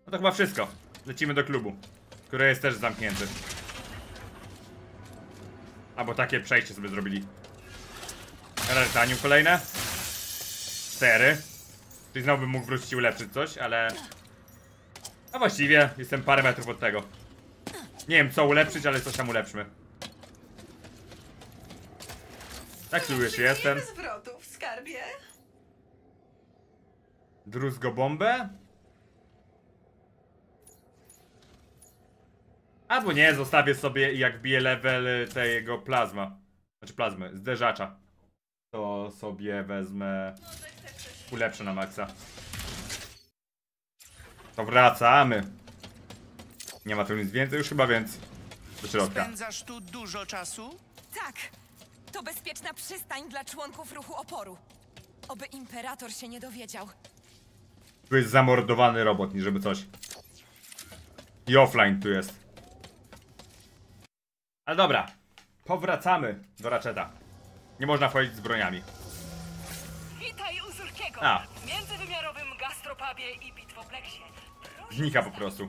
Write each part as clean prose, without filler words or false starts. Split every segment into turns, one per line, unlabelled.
No to chyba wszystko. Lecimy do klubu, który jest też zamknięty. Albo takie przejście sobie zrobili. Rarytanium kolejne. 4. Czyli znowu bym mógł wrócić i ulepszyć coś, ale... A właściwie jestem parę metrów od tego. Nie wiem co ulepszyć, ale coś tam ulepszmy. Tak tu już jestem.
Zwrotów, skarbie.
Druzgo bombę? Albo nie, zostawię sobie i jak bije level tego plazma. Znaczy plazmy, zderzacza. To sobie wezmę... Ulepszę na maksa. To wracamy. Nie ma tu nic więcej już chyba, więc do środka.
Spędzasz tu dużo czasu?
Tak, to bezpieczna przystań dla członków ruchu oporu. Oby imperator się nie dowiedział.
Tu jest zamordowany robot, nie żeby coś. I offline tu jest. Ale dobra, powracamy do Ratcheta. Nie można wchodzić z broniami.
Witaj u Zurkiego w międzywymiarowym gastropubie i bitwopleksie.
Znika po prostu.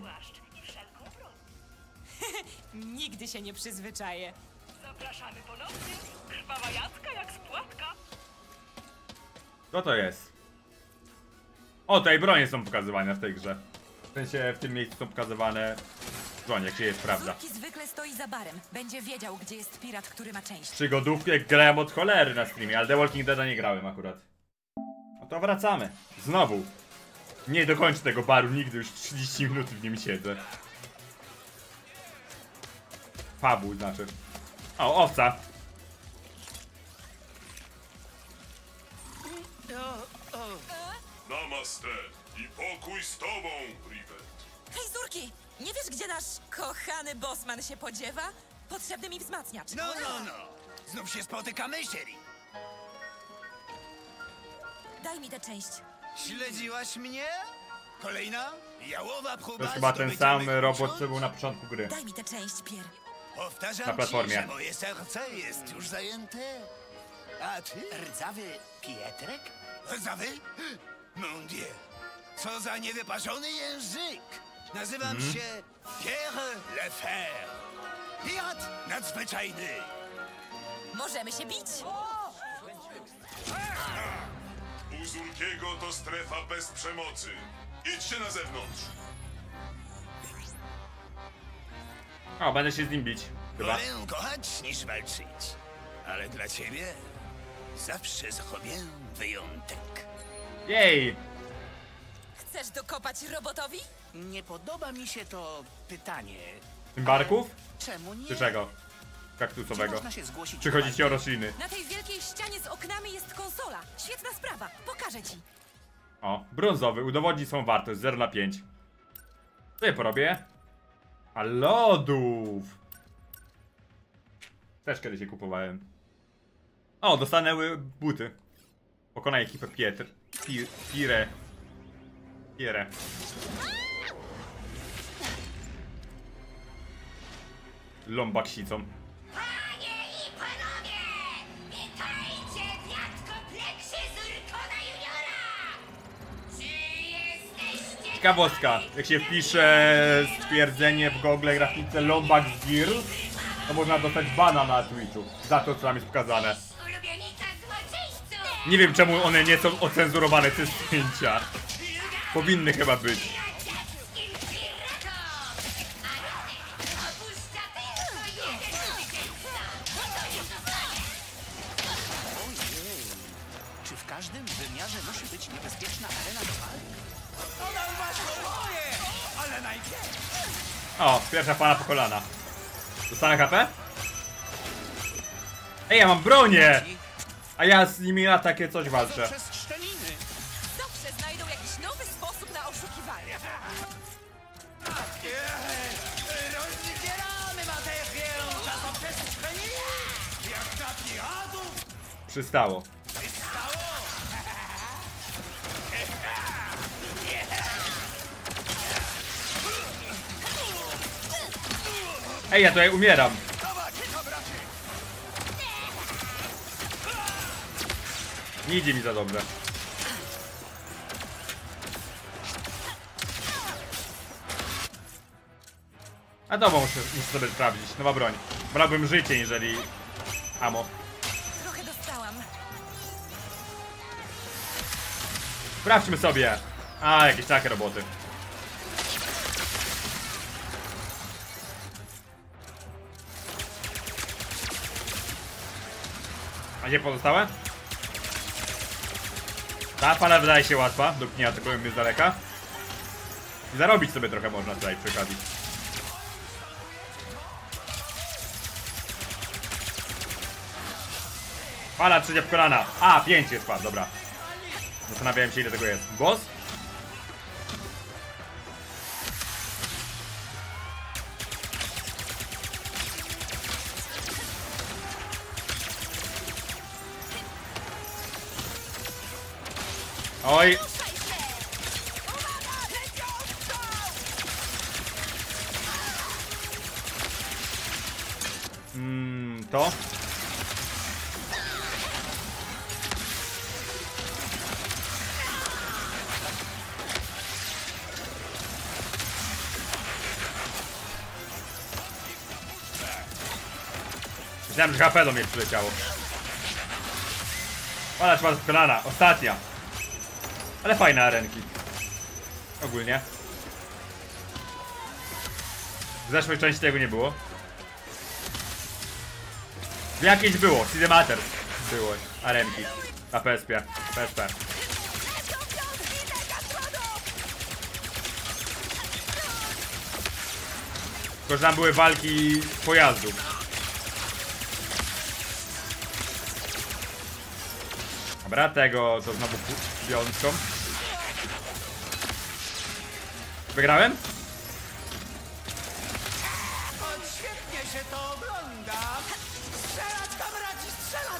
Nigdy się nie przyzwyczaję.
Zapraszamy ponownie. Krwawa jacka jak z płatka.
Co to jest? O, tutaj bronie są pokazywane w tej grze. W sensie w tym miejscu są pokazywane bronie, gdzie jest prawda.
Zurki zwykle stoi za barem. Będzie wiedział, gdzie jest pirat, który ma część.
Przygodówki jak grałem od cholery na streamie, ale The Walking Deada nie grałem akurat. No to wracamy. Znowu. Nie dokończę tego baru nigdy, już 30 minut w nim siedzę. Pubu znaczy. O, owca.
Namaste i pokój z tobą, Rivet.
Hej, Zurki! Nie wiesz, gdzie nasz kochany bossman się podziewa? Potrzebny mi wzmacniacz.
No. Znów się spotykamy, Sherry.
Daj mi tę część.
Śledziłaś mnie? Kolejna? Jałowa próba
To jest chyba ten
zdobycia
sam
mych
robot,
uczuć?
co był na początku gry.
Daj mi tę część, Pierre.
Powtarzam
Na platformie.
ci, że moje serce jest już zajęte. A ty?
Rdzawy Pietrek?
Rdzawy? Mon Dieu. Co za niewyparzony język. Nazywam się Pierre Lefebvre. Pirat nadzwyczajny.
Możemy się bić?
U Zurkiego to strefa bez przemocy. Idźcie na zewnątrz.
O, będę się z nim bić. Chyba.
Wolę kochać niż walczyć. Ale dla ciebie zawsze zrobię wyjątek.
Jej!
Chcesz dokopać robotowi?
Nie podoba mi się to pytanie.
Tymbarków?
Czemu nie?
Czy czego?
Gdzie
Kaktusowego.
można się zgłosić?
Czy chodzi ci o rośliny?
Na tej wielkiej ścianie z oknami jest konsola. Świetna sprawa. Pokażę ci.
O, brązowy. Udowodni swą wartość. 0 na 5. Co ja porobię? A lodów! Też kiedyś je kupowałem. O, dostanę buty. Pokonaj ekipę Pire. Lombaksicą.
Panie i panowie! Witajcie w jadkopleksie Zurkona Juniora! Czy jesteście...
Ciekawostka. Jak się wpisze stwierdzenie w Google grafice Lombax Girl, to można dostać bana na Twitchu. Za to, co tam jest pokazane.
Ulubienica złoczyńców!
Nie wiem, czemu one nie są ocenzurowane, te zdjęcia. Powinny chyba być.
Radzieckim piratom! A Ratek opuszcza tylko jeden zwycięzca! Gotowi zostanie!
Ojej. Czy w każdym wymiarze musi być niebezpieczna arena do walk?
Ale najpierw
O, pierwsza fala po kolana. Dostanę HP? Ej, ja mam bronię! A ja z nimi na takie coś walczę.
Przez szczeliny.
Zawsze znajdą jakiś nowy sposób na oszukiwanie.
rozdzieramy materię czasoprzestrzenienia! Jak na piratów!
Przystało. Ej, ja tutaj umieram. Nie idzie mi za dobrze. A to muszę sobie sprawdzić. Nowa broń. Brałbym życie, jeżeli... Amo.
Trochę dostałam.
Sprawdźmy sobie. A, jakieś takie roboty. A gdzie pozostałe? Ta fala wydaje się łatwa, dopóki nie atakują mnie z daleka. I zarobić sobie trochę można tutaj przy okazji. Fala trzecia w kolana. A, 5 jest fal, dobra. Zastanawiałem się, ile tego jest. Boss? Oj. To? Myślałem, że HP do mnie przyleciało. Palacz was z kolana, ostatnia. Ale fajne arenki. Ogólnie. W zeszłej części tego nie było. Jakieś było, Cinemater było, arenki. Na PSP. Tylko, że tam były walki pojazdów. Dobra, tego to znowu wiązką. Wygrałem?
Świetnie się to ogląda! Strzelać, kamraci, strzelać!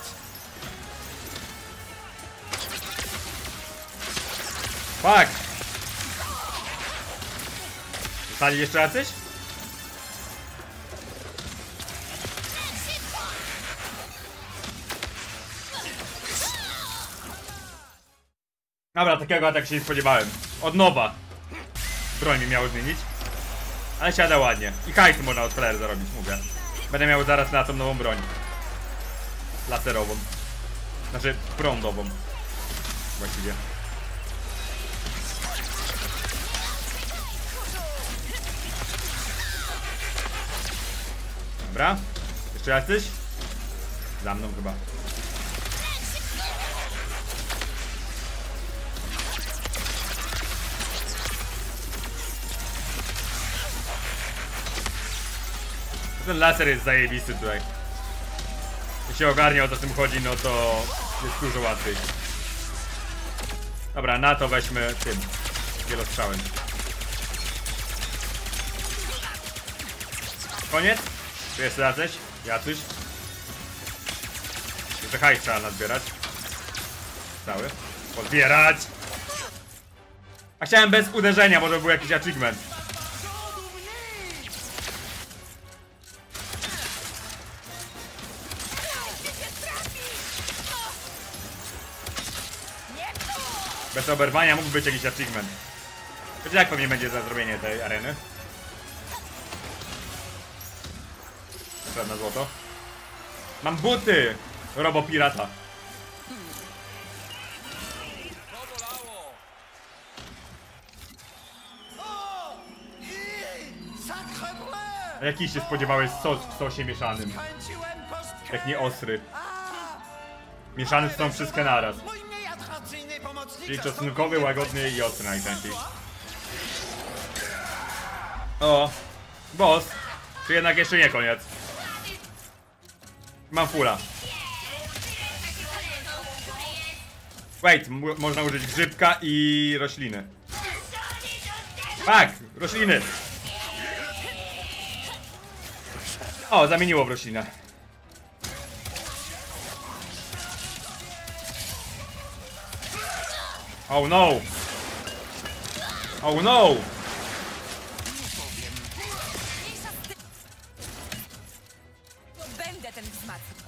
Fuck! Zostali jeszcze jacyś? Dobra, takiego ataku się nie spodziewałem. Od nowa. Broń mi miało zmienić. Ale siada ładnie. I hajsu można od player zarobić, mówię. Będę miał zaraz na tą nową broń. Laserową. Znaczy, prądową. Właściwie. Dobra. Jeszcze jacyś? Za mną chyba. Ten laser jest zajebisty tutaj. Jak się ogarnia, o co z tym chodzi, no to jest dużo łatwiej. Dobra, na to weźmy tym wielostrzałem. Koniec? Tu jest jacyś? Jeszcze hajs trzeba nazbierać. Cały. Pozbierać! A chciałem bez uderzenia, może był jakiś achievement. Bez oberwania mógł być jakiś achievement. Wiecie, jak pewnie będzie za zrobienie tej areny? Na złoto. Mam buty! Robo pirata. A jaki się spodziewałeś sos w sosie mieszanym? Jak nie ostry. Mieszany są wszystkie naraz. Czyli czosnkowy, łagodny i ostry najczęściej. O! Boss! Czy jednak jeszcze nie koniec? Mam fula. Wait, można użyć grzybka i rośliny. Tak! Rośliny! O, zamieniło w roślinę. Oh no! Oh no!
Będę ten wzmacniał.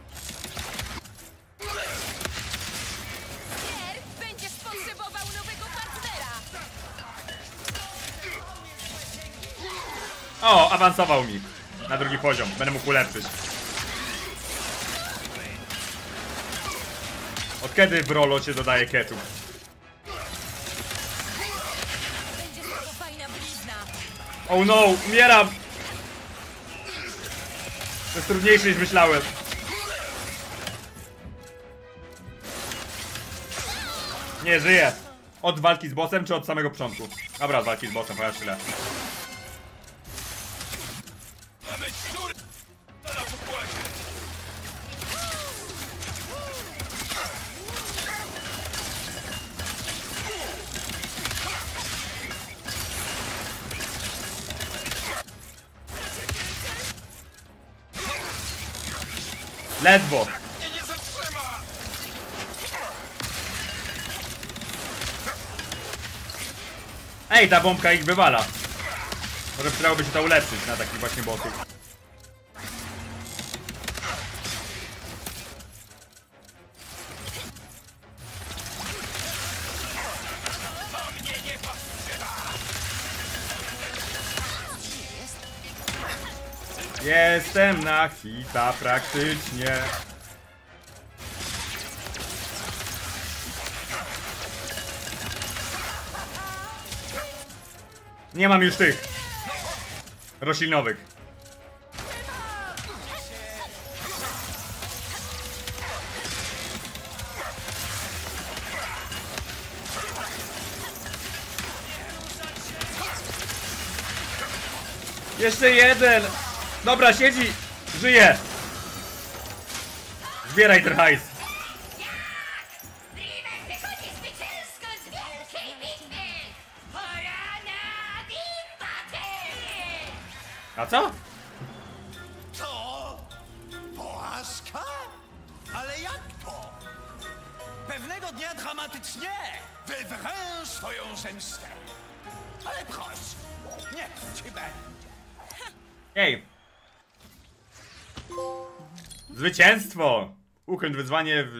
Będziesz potrzebował nowego partnera.
O, awansował mi na drugi poziom. Będę mógł ulepszyć. Od kiedy w rolo się dodaje ketchup?
Będzie z tego fajna blizna.
Oh no, umieram! To jest trudniejsze niż myślałem. Nie, żyję. Od walki z bossem, czy od samego początku? Dobra, od walki z bossem, chociaż tyle. Ledwo. Ej, ta bombka ich wywala. Może przydałoby się to ulepszyć na takich właśnie bossów. Jestem na hita praktycznie. Nie mam już tych roślinowych. Jeszcze jeden. Dobra, siedzi. Żyje. Zbieraj ten hajs.
Riven wychodzi zwycięsko z wielkiej bitwy! Pora na Big Battle!
A co?
To porażka? Ale jak to? Pewnego dnia dramatycznie wywrę swoją zemstę. Ale proszę, niech ci będzie.
Ej. Zwycięstwo! Ukończ wyzwanie w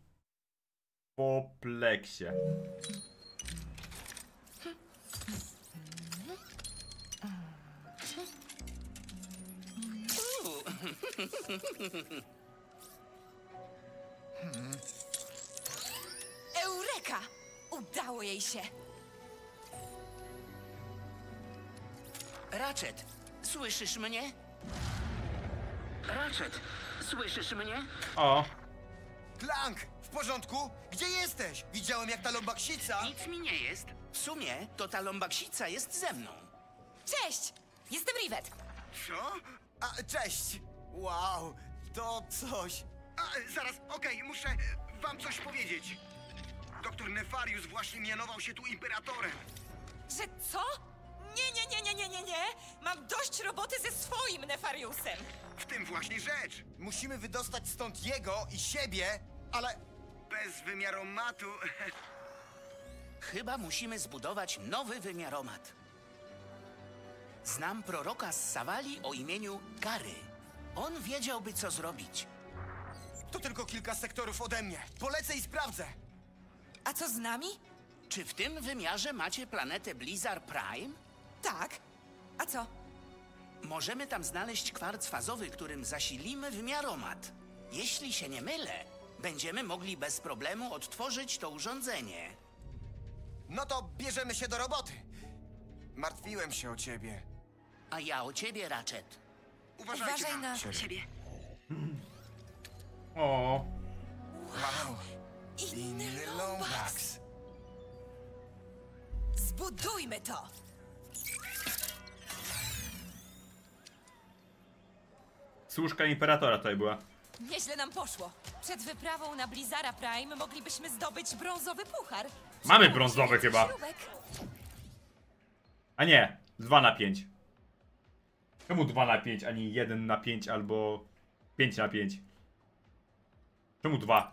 Bipoplexie.
Eureka! Udało jej się.
Ratchet, słyszysz mnie? Ratchet, słyszysz mnie?
O.
Clank, w porządku? Gdzie jesteś? Widziałem jak ta lombaksica...
Nic mi nie jest. W sumie to ta lombaksica jest ze mną.
Cześć! Jestem Rivet.
Co? A, cześć! Wow, to coś.
Zaraz, okej, muszę wam coś powiedzieć. Doktor Nefarius właśnie mianował się tu imperatorem.
Że co? Nie. Mam dość roboty ze swoim Nefariusem.
W tym właśnie rzecz.
Musimy wydostać stąd jego i siebie, ale...
Bez wymiaromatu...
Chyba musimy zbudować nowy wymiaromat. Znam proroka z Sawali o imieniu Gary. On wiedziałby, co zrobić.
To tylko kilka sektorów ode mnie. Polecę i sprawdzę.
A co z nami?
Czy w tym wymiarze macie planetę Blizzard Prime?
Tak. A co?
Możemy tam znaleźć kwarc fazowy, którym zasilimy wymiaromat. Jeśli się nie mylę, będziemy mogli bez problemu odtworzyć to urządzenie.
No to bierzemy się do roboty. Martwiłem się o ciebie.
A ja o ciebie, Ratchet.
Uważajcie
Uważaj
tam.
na
siebie.
O.
Wow,
inny Lombax.
Lombax.
Zbudujmy to.
Służka imperatora tutaj była.
Nieźle nam poszło. Przed wyprawą na Blizzara Prime moglibyśmy zdobyć brązowy puchar.
Mamy brązowy chyba.
Śrubek.
A nie, 2 na 5. Czemu 2 na 5, a nie 1 na 5 albo 5 na 5? Czemu 2?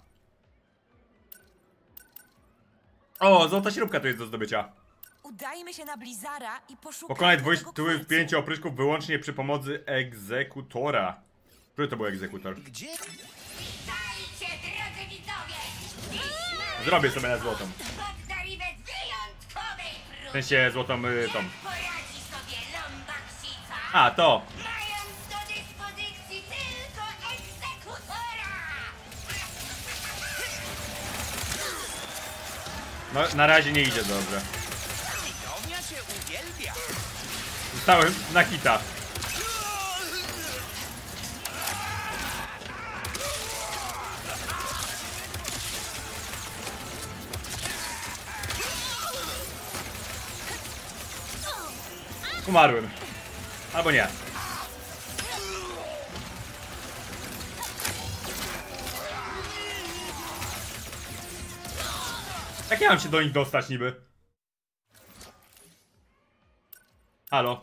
O, złota śrubka tu jest do zdobycia.
Udajmy się na Blizzara i poszukajmy
Pokonaj
tego
dwójstwy
kwarcu.
5 opryszków wyłącznie przy pomocy egzekutora. Który to był egzekutor?
Gdzie?
Witajcie, drodzy widzowie! Dziś
Zrobię sobie na złotą.
podda Rivet wyjątkowej
W
próby.
sensie złotą tą.
Jak poradzi sobie lombaksica?
A, to.
Mając do dyspozycji tylko egzekutora!
No, na razie nie idzie dobrze.
Widownia cię uwielbia.
Zostałem na hita. Umarłem. Albo nie. Jak ja mam się do nich dostać niby? Halo?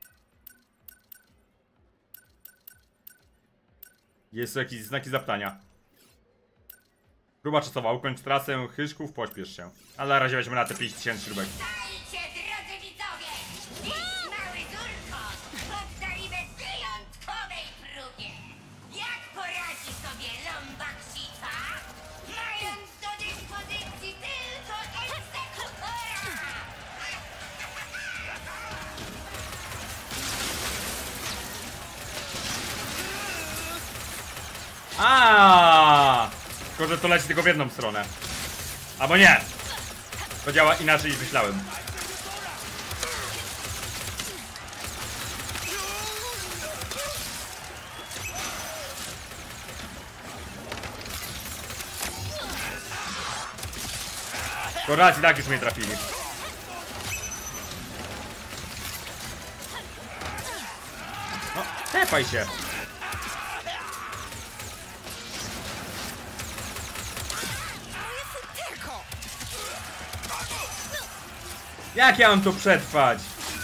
Jest tu jakieś znaki zapytania. Próba czasowa, ukończ trasę Hyszków, pośpiesz się. Ale na razie weźmy na te 5000 śrubek.
Dajcie, drodzy widzowie! Dziś mały Zurko poddajmy wyjątkowej próbie! Jak poradzi sobie Lombaksita, mając do dyspozycji tylko egzekutora?
Tylko, że to leci tylko w jedną stronę. Albo nie! To działa inaczej niż myślałem. To raz i tak już mnie trafili. No, tepaj się. Jak ja mam to przetrwać?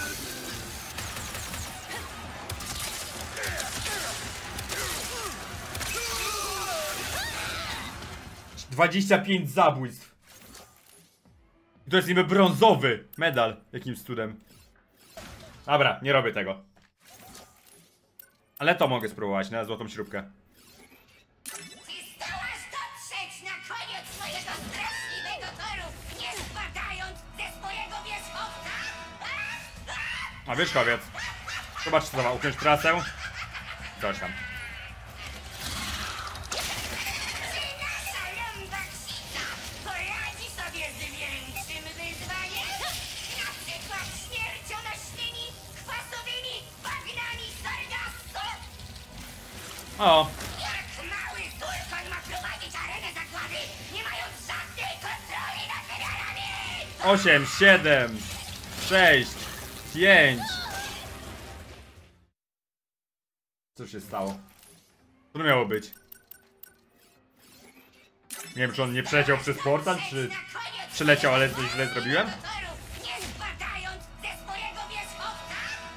- 25 zabójstw. To jest niby brązowy medal. Jakimś cudem. Dobra, nie robię tego. Ale to mogę spróbować na złotą śrubkę.
Czy zdołasz dotrzeć na koniec swojego straszliwego toru, nie spadając ze swojego wierzchowca?
A wierzchowiec. Zobacz co to, ukończ trasę. Coś tam.
Czy nasza Lombaksita poradzi sobie z większym wyzwaniem? Na przykład śmiercionośnymi, kwasowymi bagnami Sargassu?
O,
Jak mały Zurkon ma prowadzić arenę zagłady, nie mając żadnej kontroli nad wymiarami?
8, 7, 6, 5. Co się stało? Co to miało być? Nie wiem, czy on nie przeleciał przez portal, czy przeleciał, ale coś źle zrobiłem?
Nie spadając ze swojego wierzchowca?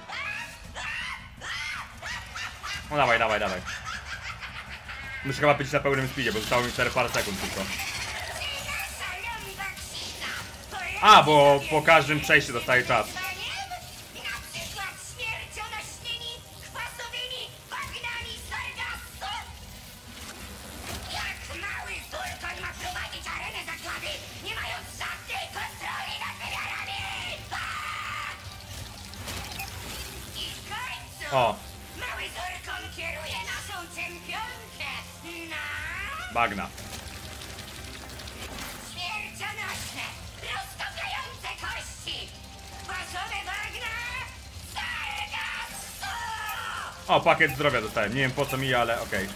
No dawaj, dawaj, dawaj. Muszę chyba być na pełnym speedzie, bo zostało mi 4 parę sekund tylko.
Nasza Lombaksita poradzi
A, bo
sobie
po każdym przejściu dostaję czas.
na przykład śmiercionośnymi, kwasowymi bagnami Sargassu? Jak mały Zurkon ma prowadzić arenę zagłady, nie mając żadnej kontroli nad wymiarami? I w końcu
O,
mały Zurkon kieruje naszą czempionkę na
bagna.
śmiercionośne, roztopiające kości, kwasowe bagna Sargassu!
O, pakiet zdrowia dostałem. Nie wiem po co mi, ale okej.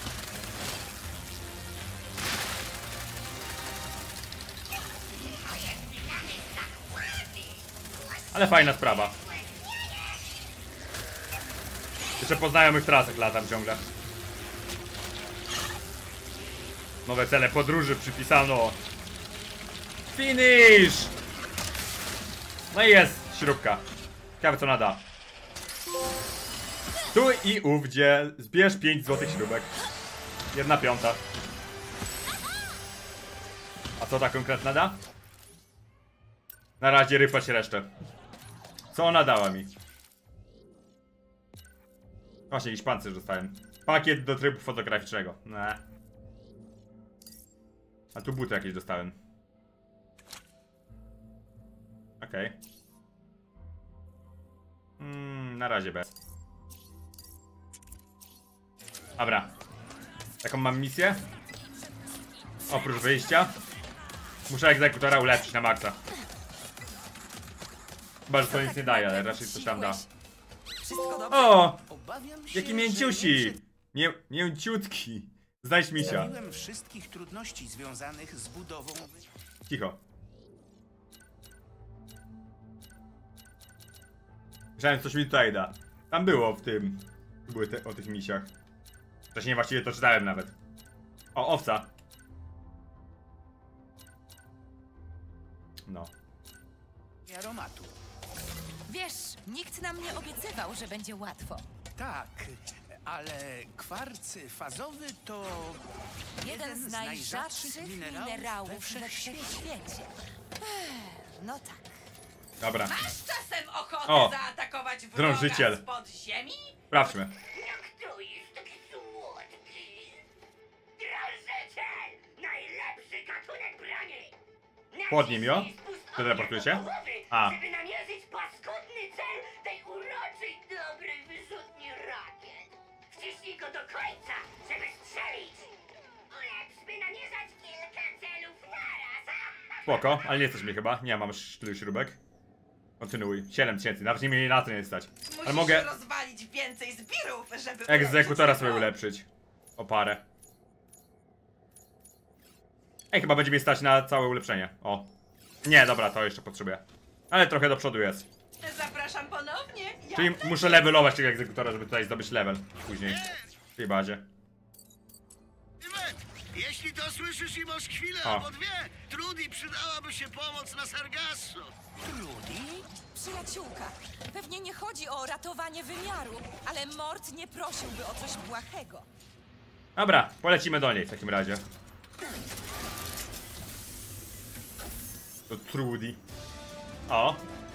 Ale fajna sprawa. Jeszcze po znajomych trasach latam ciągle. Nowe cele podróży przypisano. Finish! No i jest śrubka. Ciekawe co nada. Tu i ówdzie zbierz 5 złotych śrubek. 1/5. A co ta konkretna da? Na razie rypać resztę. Co ona dała mi? Właśnie jakiś pancerz dostałem. Pakiet do trybu fotograficznego. Ne. A tu buty jakieś dostałem. Okej. Na razie bez. Dobra. Taką mam misję. Oprócz wyjścia. Muszę egzekutora ulepszyć na maksa. Chyba, że to nic nie daje, ale raczej coś tam da.
Wszystko dobrze?
O!
Obawiam się,
Jaki
że
mięciusi! Mięciutki. Znajdź misia.
Przedstawiłem wszystkich trudności związanych z budową...
Cicho. Myślałem, że coś mi tutaj da. Tam było w tym. Były o tych misiach. Wcześniej właściwie to czytałem nawet. O, owca. No.
aromatu.
Wiesz, nikt nam nie obiecywał, że będzie łatwo.
Tak, ale kwarc fazowy to...
Jeden z najrzadszych minerałów we wszechświecie. No tak.
Dobra.
Masz czasem ochotę
O!
zaatakować wroga
Drążyciel.
spod ziemi?
Sprawdźmy.
Jak to jest taki słodki? Drążyciel! Najlepszy gatunek broni!
Pod nim, jo? Teleportuje się? A.
Żeby namierzyć paskudny cel tej uroczej, dobrej wyrzutni rakiet. Wciśnij go do końca, żeby strzelić. Ulepsz, by namierzać kilka celów naraz.
Spoko, ale nie jesteś mi chyba. Nie mam tylu śrubek. Kontynuuj. 7000, nawet nie mieli na to nie stać. Ale
Musisz
mogę
rozwalić więcej zbirów, żeby
egzekutora
ulepszyć
sobie
jego.
ulepszyć. O parę. Ej, chyba będzie mi stać na całe ulepszenie. O. Nie, dobra, to jeszcze potrzebuję. Ale trochę do przodu jest.
Zapraszam ponownie. Ja
Czyli muszę levelować tego egzekutora, żeby tutaj zdobyć level później. W tej bazie.
Jeśli to słyszysz i masz chwilę
O.
albo dwie, Trudy przydałaby się pomoc na Sargasso.
Trudy?
Przyjaciółka, pewnie nie chodzi o ratowanie wymiaru, ale Mort nie prosiłby o coś błahego.
Dobra, polecimy do niej w takim razie. To Trudy. O.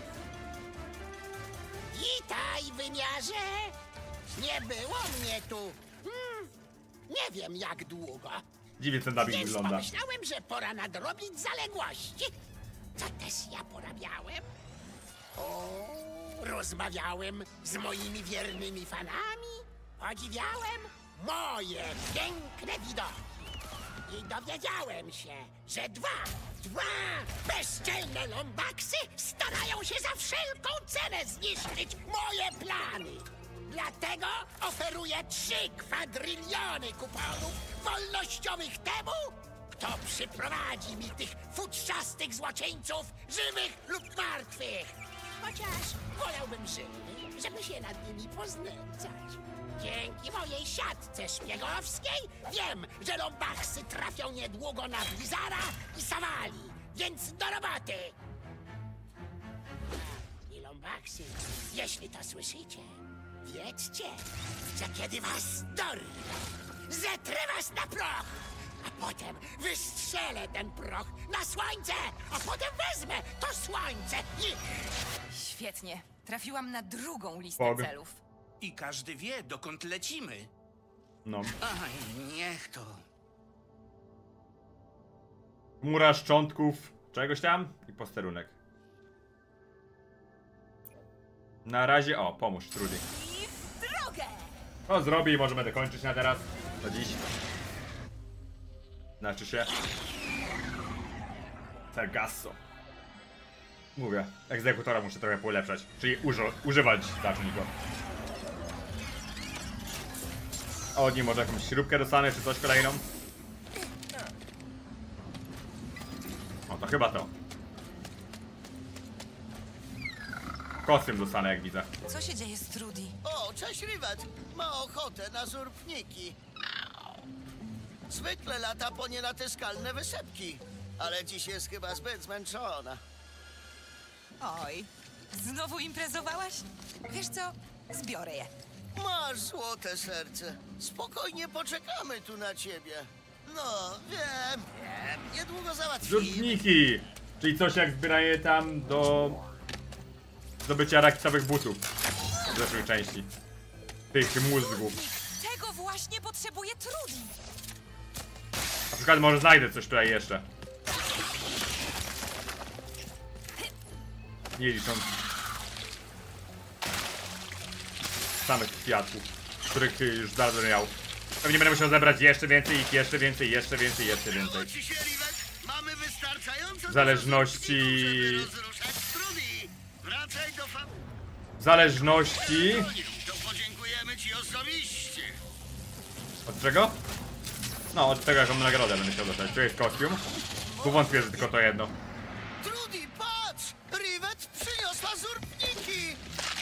Witaj, wymiarze! Nie było mnie tu. Nie wiem jak długo.
Dziwnie ten dubbing
Więc
wygląda.
pomyślałem, że pora nadrobić zaległości. Co też ja porabiałem? O, rozmawiałem z moimi wiernymi fanami. Podziwiałem moje piękne widoki. I dowiedziałem się, że dwa bezczelne lombaksy starają się za wszelką cenę zniszczyć moje plany. Dlatego oferuję 3 kwadryliony kuponów wolnościowych temu, kto przyprowadzi mi tych futrzastych złoczyńców, żywych lub martwych. Chociaż wolałbym żywych, żeby się nad nimi poznęcać. Dzięki mojej siatce szpiegowskiej wiem, że lombaksy trafią niedługo na Blizzara i Savali, więc do roboty! I lombaksy, jeśli to słyszycie, wiedzcie, że kiedy was dorwę, zetrę was na proch, a potem wystrzelę ten proch na słońce, a potem wezmę to słońce i...
Świetnie, trafiłam na drugą listę
Pog.
celów.
I każdy wie, dokąd lecimy.
No.
Aj, niech to.
Chmura szczątków czegoś tam i posterunek. Na razie, o, pomóż Trudy.
I w drogę!
To zrobi i możemy dokończyć na teraz. To dziś. Znaczy się. Sargasso. Mówię, egzekutora muszę trochę polepszać. Czyli używać zacznij go. A od niej może jakąś śrubkę dostanę, czy coś kolejną? O, to chyba to. Kostium dostanę, jak widzę.
Co się dzieje z Trudy?
O, cześć Rivet! Ma ochotę na zurpniki. Zwykle lata po nienatyskalne wysepki, ale dziś jest chyba zbyt zmęczona.
Oj, znowu imprezowałaś? Wiesz co, zbiorę je.
Masz złote serce. Spokojnie poczekamy tu na ciebie. No, wiem. Niedługo załatwimy.
Rzutniki! Czyli coś jak zbieranie tam do zdobycia rakietowych butów w zeszłej części. Tych mózgów.
Tego właśnie potrzebuje Trudy.
Na przykład może znajdę coś tutaj jeszcze. Nie licząc samych kwiatków, których już bardzo miał. Pewnie będę musiał zebrać jeszcze więcej ich, jeszcze więcej.
Ci się, Rivet. Mamy wystarczająco
W zależności...
dużo żeby rozruszać struny. Wracaj do
W zależności...
To podziękujemy ci osobiście.
Od czego? No, od tego jaką nagrodę będę chciał dostać. Tu jest kostium. Tu wątpię, że tylko to jedno.
Trudy, patrz! Rivet przyniosła zurpniki!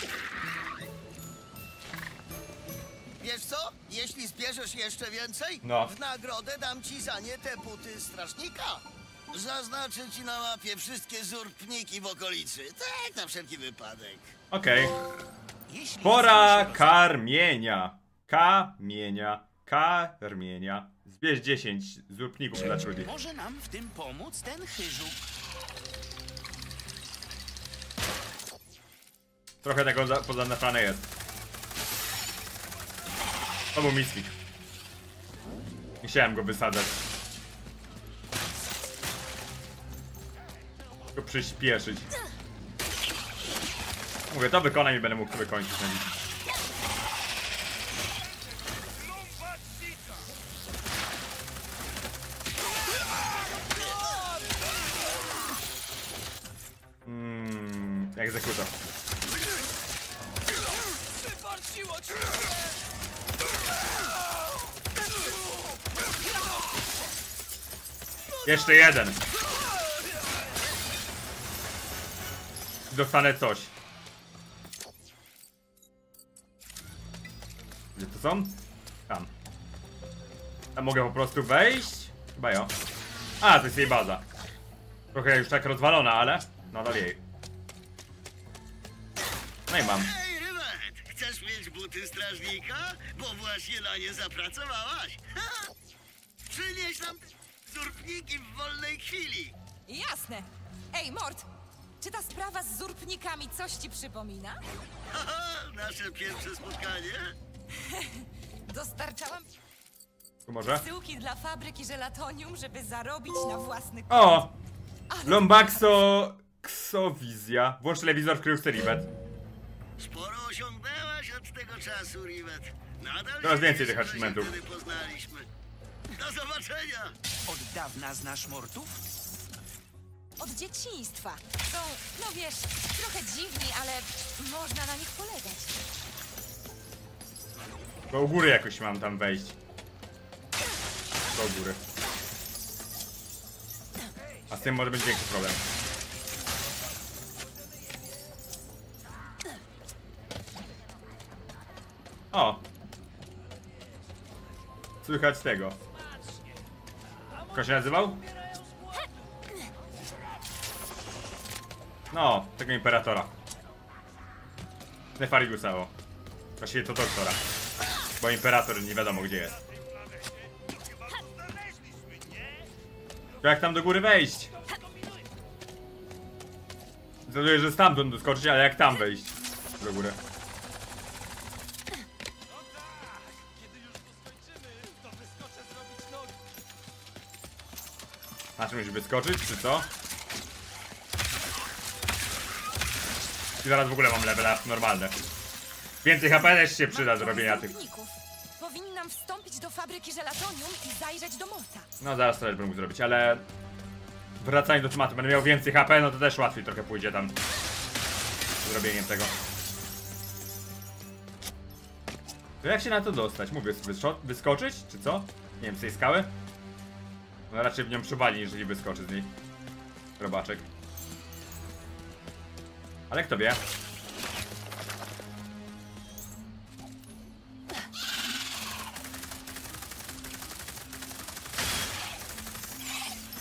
Wiesz co? Jeśli zbierzesz jeszcze więcej,
No.
w nagrodę dam ci za nie te buty strażnika. Zaznaczę ci na mapie wszystkie zurpniki w okolicy. Tak, na wszelki wypadek.
Okej.
Jeśli
Pora
chcesz
karmienia. Karmienia. Zbierz 10 zupników dla Trudy.
Może nam w tym pomóc ten chyżuk.
Trochę tego pozanafrane jest. To był miskik. Nie chciałem go wysadzać. Tylko przyspieszyć. Mówię, to wykonam i będę mógł to wykończyć na dziś. Egzekutor. Jeszcze jeden. Dostanę coś. Gdzie to są? Tam. A mogę po prostu wejść? Chyba jo. A, to jest jej baza. Trochę już tak rozwalona, ale nadal jej. No i mam.
Hej, Rivet! Chcesz mieć buty strażnika? Bo właśnie na nie zapracowałaś. Ha! Przynieś nam zurpniki w wolnej chwili.
Jasne. Ej, Mort, czy ta sprawa z zurpnikami coś ci przypomina?
Haha, nasze pierwsze spotkanie.
Dostarczałam
Tu może?
syłki dla fabryki żelatonium, żeby zarobić na własny koszt.
O!
Ale
Lombaxo Ksowizja. Włącz telewizor w kryjówce Rivet.
Sporo osiągnęłaś od tego czasu, Rivet. Nadal
Coraz
się
więcej
nie
tych
się
achievementów.
wtedy poznaliśmy. Do zobaczenia!
Od dawna znasz Mortów?
od dzieciństwa. Są, no wiesz, trochę dziwni, ale można na nich polegać.
Do góry jakoś mam tam wejść. Do góry. A z tym może być większy problem. O! Słychać tego. Kto się nazywał? No, tego imperatora. Nefariusa, o. Właściwie to doktora. Bo imperator nie wiadomo gdzie jest. To jak tam do góry wejść? Zgaduję, że stamtąd doskoczyć, ale jak tam wejść? Do góry. Na czym musi wyskoczyć, czy co? I zaraz w ogóle mam level up normalne. Więcej HP też się przyda do robienia tych.
Powinnam wstąpić do fabryki żelatonium i zajrzeć do Morta.
No zaraz to też bym mógł zrobić, ale... Wracając do tematu, będę miał więcej HP, no to też łatwiej trochę pójdzie tam. Z zrobieniem tego. To jak się na to dostać? Mówię, wyskoczyć, czy co? Nie wiem, z tej skały? No raczej w nią przywali, jeżeli wyskoczy z niej. Robaczek. Ale kto wie?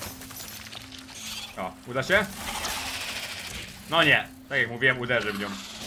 O, uda się? No nie, tak jak mówiłem, uderzy w nią.